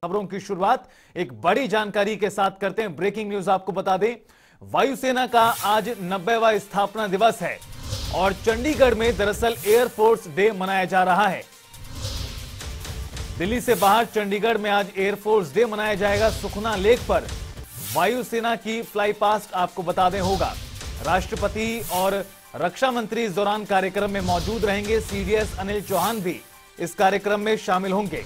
खबरों की शुरुआत एक बड़ी जानकारी के साथ करते हैं। ब्रेकिंग न्यूज आपको बता दें, वायुसेना का आज 90वां स्थापना दिवस है और चंडीगढ़ में दरअसल एयरफोर्स डे मनाया जा रहा है। दिल्ली से बाहर चंडीगढ़ में आज एयरफोर्स डे मनाया जाएगा। सुखना लेक पर वायुसेना की फ्लाई पास्ट आपको बता दें होगा। राष्ट्रपति और रक्षा मंत्री इस दौरान कार्यक्रम में मौजूद रहेंगे। सीडीएस अनिल चौहान भी इस कार्यक्रम में शामिल होंगे।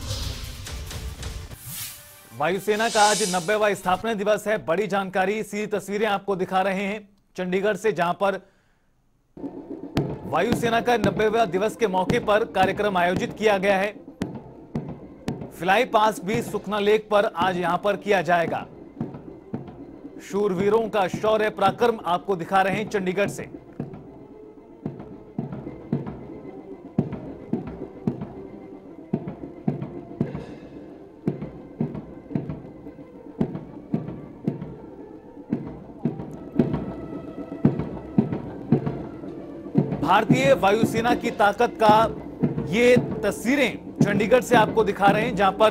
वायुसेना का आज 90वां स्थापना दिवस है। बड़ी जानकारी, सीधी तस्वीरें आपको दिखा रहे हैं चंडीगढ़ से, जहां पर वायुसेना का 90वां दिवस के मौके पर कार्यक्रम आयोजित किया गया है। फ्लाई पास्ट भी सुखना लेक पर आज यहां पर किया जाएगा। शूरवीरों का शौर्य पराक्रम आपको दिखा रहे हैं चंडीगढ़ से। भारतीय वायुसेना की ताकत का ये तस्वीरें चंडीगढ़ से आपको दिखा रहे हैं, जहां पर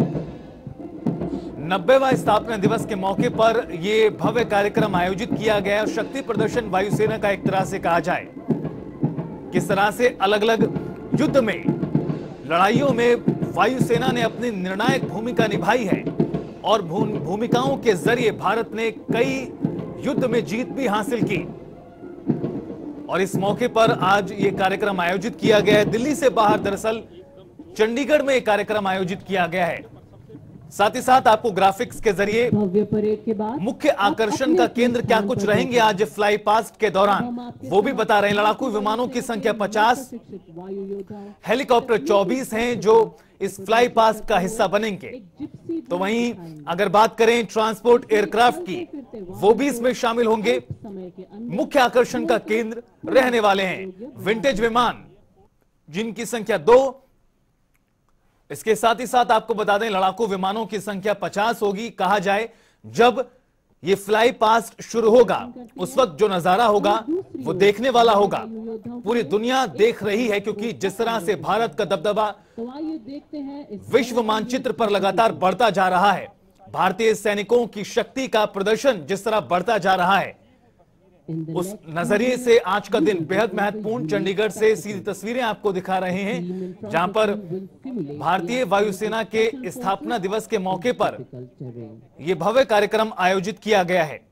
90वां स्थापना दिवस के मौके पर यह भव्य कार्यक्रम आयोजित किया गया है। शक्ति प्रदर्शन वायुसेना का एक तरह से कहा जाए। किस तरह से अलग अलग युद्ध में, लड़ाइयों में वायुसेना ने अपनी निर्णायक भूमिका निभाई है और भूमिकाओं के जरिए भारत ने कई युद्ध में जीत भी हासिल की। और इस मौके पर आज ये कार्यक्रम आयोजित किया गया है। दिल्ली से बाहर दरअसल चंडीगढ़ में एक कार्यक्रम आयोजित किया गया है। साथ ही साथ आपको ग्राफिक्स के जरिए मुख्य आकर्षण का केंद्र क्या कुछ रहेंगे आज फ्लाई पास्ट के दौरान, वो भी बता रहे हैं। लड़ाकू विमानों की संख्या 50, हेलीकॉप्टर 24 हैं जो इस फ्लाई पास्ट का हिस्सा बनेंगे। तो वहीं अगर बात करें ट्रांसपोर्ट एयरक्राफ्ट की, वो भी इसमें शामिल होंगे। मुख्य आकर्षण का केंद्र रहने वाले हैं विंटेज विमान, जिनकी संख्या 2। इसके साथ ही साथ आपको बता दें लड़ाकू विमानों की संख्या 50 होगी। कहा जाए जब ये फ्लाई पास्ट शुरू होगा उस वक्त जो नजारा होगा वो देखने वाला होगा। पूरी दुनिया देख रही है, क्योंकि जिस तरह से भारत का दबदबा विश्व मानचित्र पर लगातार बढ़ता जा रहा है, भारतीय सैनिकों की शक्ति का प्रदर्शन जिस तरह बढ़ता जा रहा है, उस नजरिए से आज का दिन बेहद महत्वपूर्ण। चंडीगढ़ से सीधी तस्वीरें आपको दिखा रहे हैं, जहां पर भारतीय वायुसेना के स्थापना दिवस के मौके पर यह भव्य कार्यक्रम आयोजित किया गया है।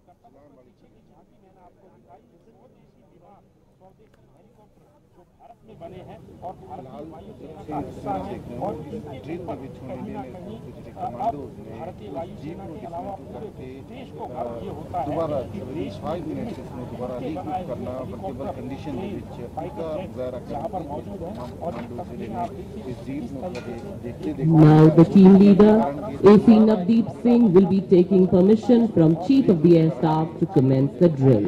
Now the team leader AC Navdeep Singh will be taking permission from Chief of the Air Staff to commence the drill.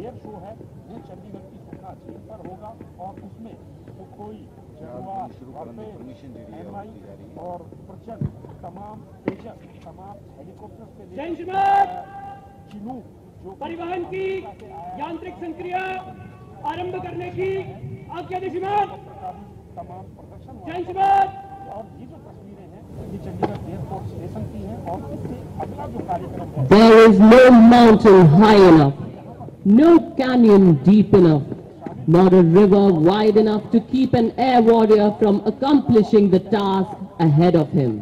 परिवहन की यांत्रिक संक्रिया आरंभ करने की आज्ञा दीजिए। तमाम प्रदर्शन और ये जो तस्वीरें हैं ये चंडीगढ़ एयरपोर्ट स्टेशन की हैं और इससे अगला जो कार्यक्रम है। There is no mountain high enough, no canyon deep enough, not a river wide enough to keep an air warrior from accomplishing the task ahead of him.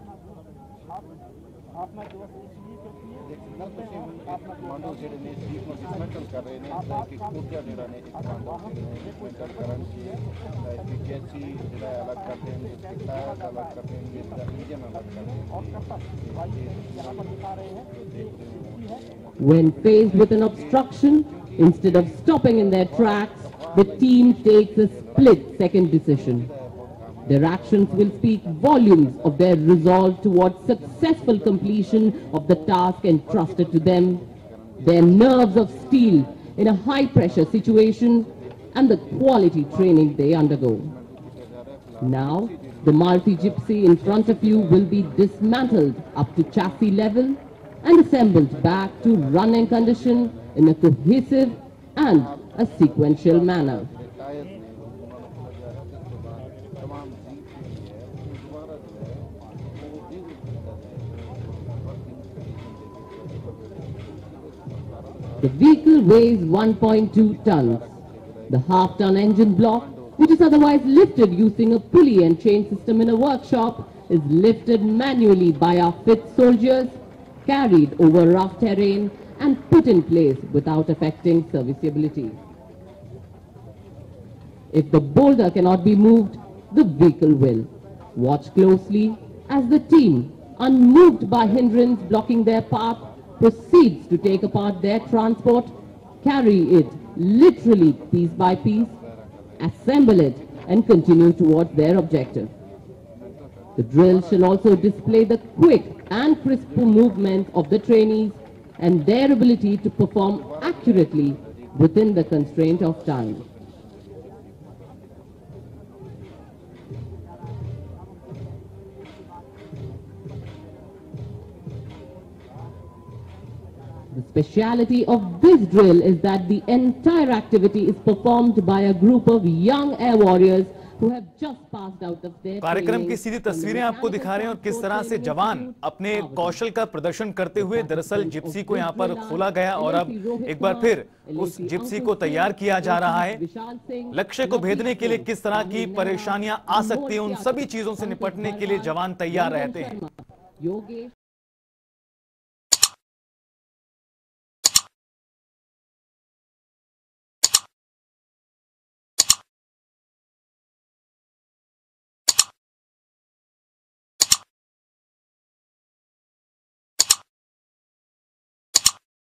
When faced with an obstruction, instead of stopping in their tracks, the team takes a split-second decision. Their actions will speak volumes of their resolve towards successful completion of the task entrusted to them, their nerves of steel in a high-pressure situation, and the quality training they undergo. Now, the multi-gypsy in front of you will be dismantled up to chassis level and assembled back to running condition in a cohesive and a sequential manner. The vehicle weighs 1.2 tons. The half-ton engine block, which is otherwise lifted using a pulley and chain system in a workshop, is lifted manually by our fit soldiers, carried over rough terrain and put in place without affecting serviceability. If the boulder cannot be moved, the vehicle will. Watch closely as the team, unmoved by hindrance blocking their path, proceeds to take apart their transport, carry it literally piece by piece, assemble it and continue towards their objective. The drill shall also display the quick and crisp movement of the trainees and their ability to perform accurately within the constraint of time. The speciality of this drill is that the entire activity is performed by a group of young air warriors who have just passed out of their कार्यक्रम की सीधी तस्वीरें आपको दिखा रहे हैं और किस तरह से जवान अपने कौशल का प्रदर्शन करते हुए दरअसल जिप्सी को यहां पर खोला गया और अब एक बार फिर उस जिप्सी को तैयार किया जा रहा है। लक्ष्य को भेदने के लिए किस तरह की परेशानियां आ सकती हैं, उन सभी चीजों से निपटने के लिए जवान तैयार रहते हैं।